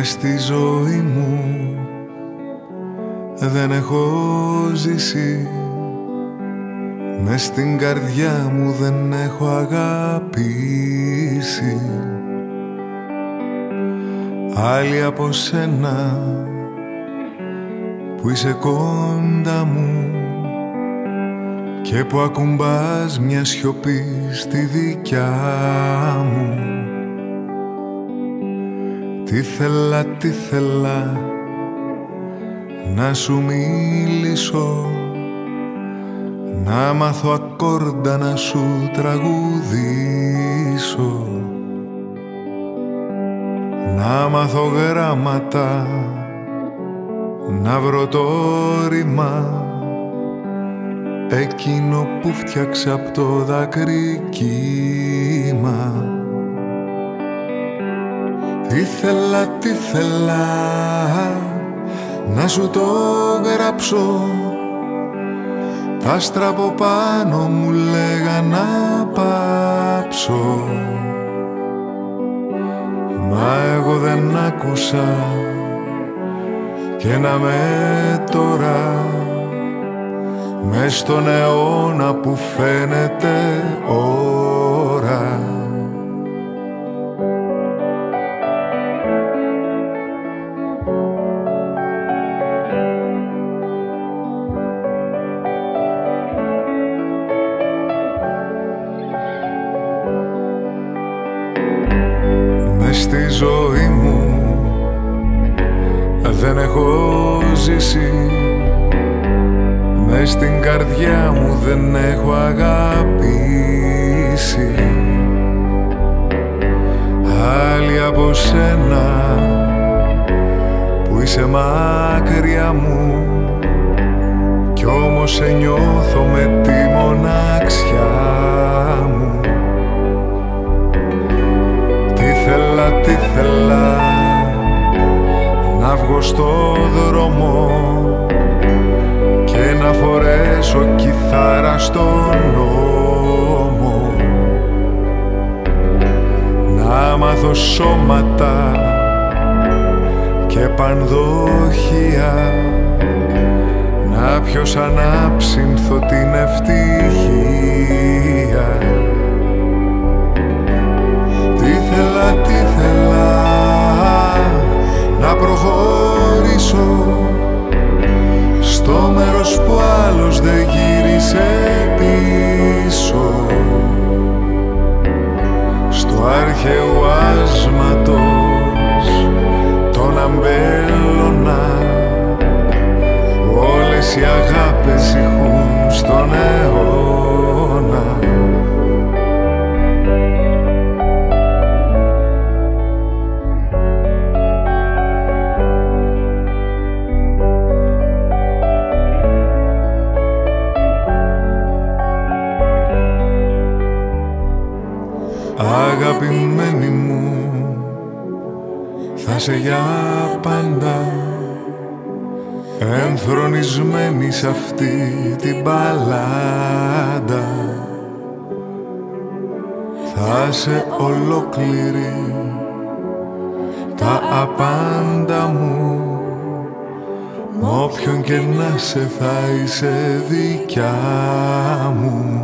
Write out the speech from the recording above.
Μες στη ζωή μου δεν έχω ζήσει, μες στην καρδιά μου δεν έχω αγαπήσει άλλη από σένα που είσαι κοντά μου και που ακουμπάς μια σιωπή στη δικιά μου. Τι θέλα να σου μιλήσω, να μάθω ακόρντα να σου τραγουδήσω, να μάθω γράμματα, να βρω το ρήμα εκείνο που φτιάξα απ' το δάκρυ κύμα. Τι θέλα να σου το γράψω, τα άστρα από πάνω μου λέγα να πάψω, μα εγώ δεν άκουσα και να με τώρα μες στον αιώνα που φαίνεται ώρα. Στη ζωή μου δεν έχω ζήσει, μες στην καρδιά μου δεν έχω αγαπήσει άλλη από σένα που είσαι μακριά μου κι όμως σε νιώθω με τη μοναξιά μου. Τι θέλα να βγω στο δρόμο και να φορέσω κιθάρα στον νόμο, να μάθω σώματα και πανδοχεία, να πιω σαν άψυνθω την ευτυχία. Τι θέλα να προχωρήσω στο μέρος που άλλος δεν γύρισε πίσω, στο αρχαίου άσματος των αμπέλωνα όλες οι αγάπες ηχούν στον αιώνα. Αγαπημένη μου, θα σε για πάντα ενθρονισμένη σ' αυτή την μπαλάντα. Θα σε ολόκληρη τα απάντα μου, μ' όποιον και να σε θα είσαι δικιά μου.